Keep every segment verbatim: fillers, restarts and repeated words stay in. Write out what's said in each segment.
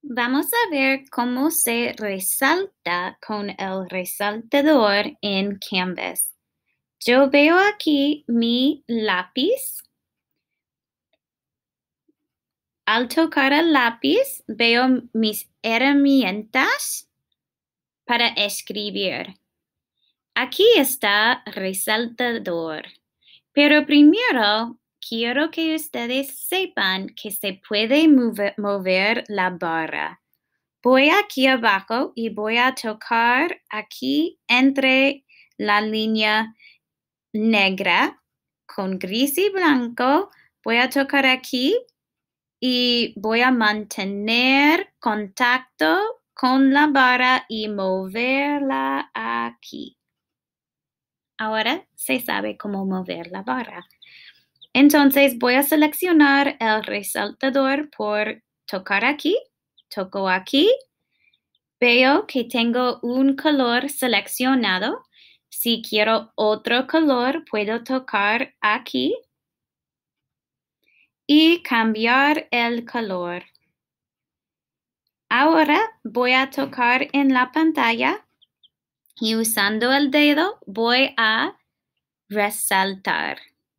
Vamos a ver cómo se resalta con el resaltador en Canvas. Yo veo aquí mi lápiz. Al tocar el lápiz, veo mis herramientas para escribir. Aquí está resaltador. Pero primero, quiero que ustedes sepan que se puede mover, mover la barra. Voy aquí abajo y voy a tocar aquí entre la línea negra con gris y blanco. Voy a tocar aquí y voy a mantener contacto con la barra y moverla aquí. Ahora se sabe cómo mover la barra. Entonces voy a seleccionar el resaltador por tocar aquí, toco aquí. Veo que tengo un color seleccionado. Si quiero otro color, puedo tocar aquí y cambiar el color. Ahora voy a tocar en la pantalla y usando el dedo voy a resaltar.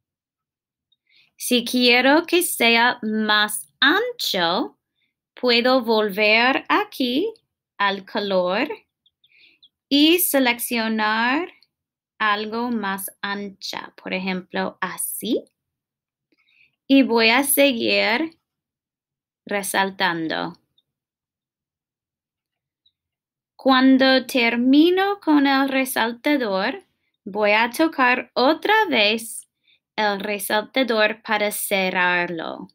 Si quiero que sea más ancho, puedo volver aquí al color y seleccionar algo más ancha, por ejemplo, así. Y voy a seguir resaltando. Cuando termino con el resaltador, voy a tocar otra vez el resaltador para cerrarlo.